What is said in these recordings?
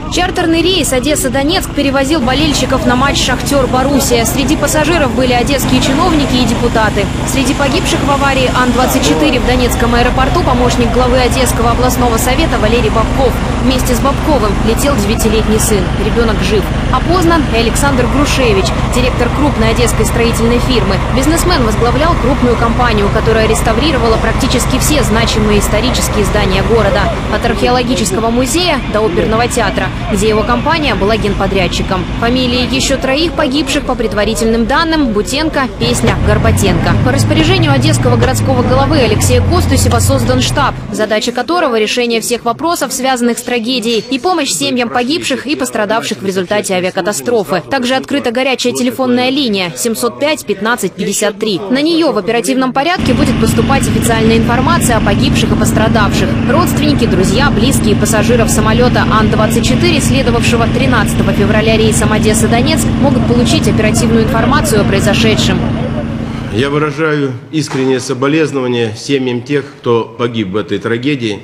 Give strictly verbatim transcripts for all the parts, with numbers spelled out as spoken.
Чартерный рейс Одесса-Донецк перевозил болельщиков на матч «Шахтер-Боруссия». Среди пассажиров были одесские чиновники и депутаты. Среди погибших в аварии Ан двадцать четыре в Донецком аэропорту помощник главы Одесского областного совета Валерий Бабков. Вместе с Бабковым летел девятилетний сын. Ребенок жив. Опознан и Александр Грушевич, директор крупной одесской строительной фирмы. Бизнесмен возглавлял крупную компанию, которая реставрировала практически все значимые исторические здания города. От археологического музея до оперного театра, где его компания была генподрядчиком. Фамилии еще троих погибших по предварительным данным: Бутенко, Песня, Горбатенко. По распоряжению одесского городского головы Алексея Костусева создан штаб, задача которого — решение всех вопросов, связанных с трагедией, и помощь семьям погибших и пострадавших в результате авиакатастрофы. Также открыта горячая телефонная линия семьсот пять пятнадцать пятьдесят три. На нее в оперативном порядке будет поступать официальная информация о погибших и пострадавших. Родственники, друзья, близкие пассажиров самолета Ан двадцать четыре, следовавшего тринадцатого февраля рейсом Одесса-Донецк, могут получить оперативную информацию о произошедшем. Я выражаю искреннее соболезнование семьям тех, кто погиб в этой трагедии.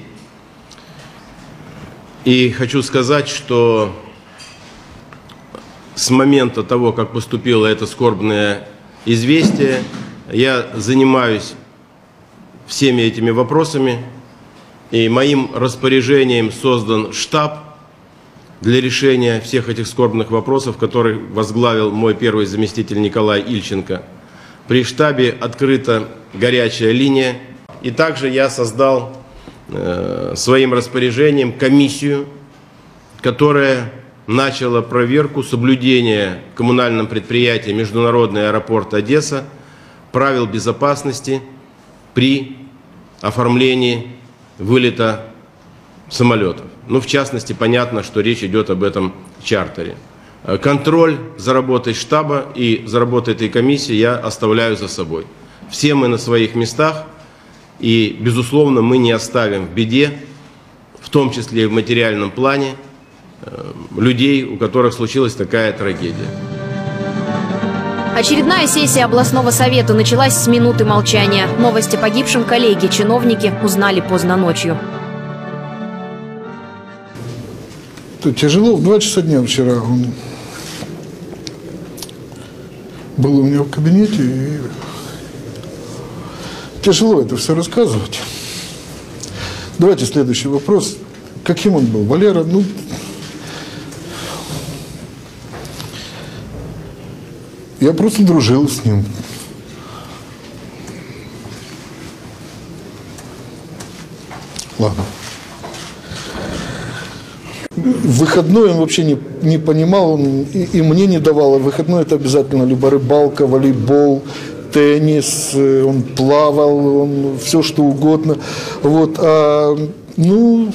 И хочу сказать, что с момента того, как поступило это скорбное известие, я занимаюсь всеми этими вопросами. И моим распоряжением создан штаб для решения всех этих скорбных вопросов, который возглавил мой первый заместитель Николай Ильченко. При штабе открыта горячая линия. И также я создал э, своим распоряжением комиссию, которая начала проверку соблюдения в коммунальном предприятии Международный аэропорт Одесса правил безопасности при оформлении вылета самолетов. Ну, в частности, понятно, что речь идет об этом чартере. Контроль за работой штаба и за работой этой комиссии я оставляю за собой. Все мы на своих местах, и, безусловно, мы не оставим в беде, в том числе и в материальном плане, людей, у которых случилась такая трагедия. Очередная сессия областного совета началась с минуты молчания. Новости о погибшем коллеге чиновники узнали поздно ночью. Тут тяжело. В два часа дня вчера он был у меня в кабинете. И тяжело это все рассказывать. Давайте следующий вопрос. Каким он был? Валера, ну... Я просто дружил с ним. Ладно. В выходной он вообще не, не понимал, он и, и мне не давал. В выходной это обязательно либо рыбалка, волейбол, теннис, он плавал, он все что угодно. Вот, а, ну,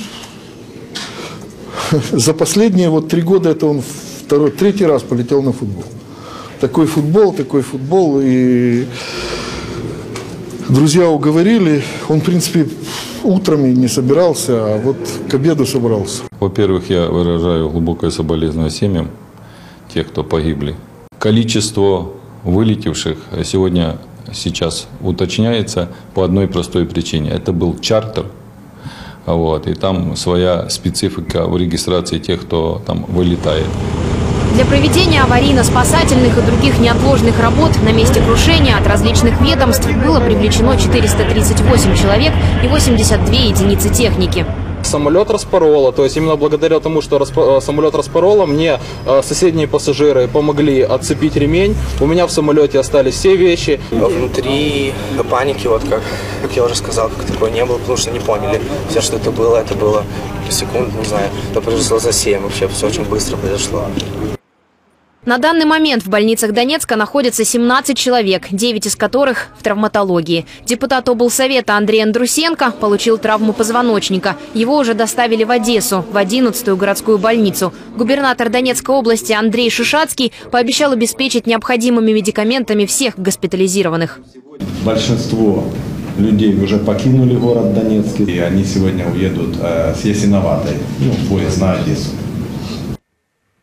за последние вот три года это он второй, третий раз полетел на футбол. Такой футбол, такой футбол, и друзья уговорили, он, в принципе, утром и не собирался, а вот к обеду собрался. Во-первых, я выражаю глубокое соболезнование семьям тех, кто погибли. Количество вылетевших сегодня, сейчас уточняется по одной простой причине. Это был чартер, вот, и там своя специфика в регистрации тех, кто там вылетает. Для проведения аварийно-спасательных и других неотложных работ на месте крушения от различных ведомств было привлечено четыреста тридцать восемь человек и восемьдесят две единицы техники. Самолет распороло, то есть именно благодаря тому, что распо самолет распороло, мне э, соседние пассажиры помогли отцепить ремень. У меня в самолете остались все вещи. Внутри паники, вот как, как я уже сказал, как такое не было, потому что не поняли все, что это было. Это было секунд, не знаю, это произошло за семь, вообще все очень быстро произошло. На данный момент в больницах Донецка находится семнадцать человек, девять из которых в травматологии. Депутат облсовета Андрей Андрусенко получил травму позвоночника. Его уже доставили в Одессу, в одиннадцатую городскую больницу. Губернатор Донецкой области Андрей Шишацкий пообещал обеспечить необходимыми медикаментами всех госпитализированных. Большинство людей уже покинули город Донецк, и они сегодня уедут э, с Ясиноватой, ну, в поезд на Одессу.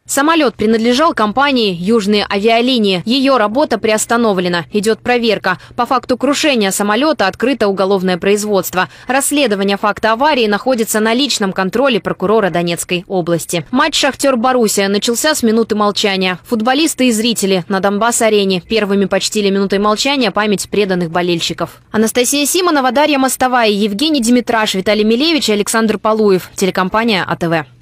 Самолет принадлежал компании «Южные авиалинии». Ее работа приостановлена. Идет проверка. По факту крушения самолета открыто уголовное производство. Расследование факта аварии находится на личном контроле прокурора Донецкой области. Матч «Шахтер-Боруссия» начался с минуты молчания. Футболисты и зрители на Донбасс-арене первыми почтили минутой молчания память преданных болельщиков. Анастасия Симонова, Дарья Мостовая, Евгений Димитраш, Виталий Милевич и Александр Полуев. Телекомпания АТВ.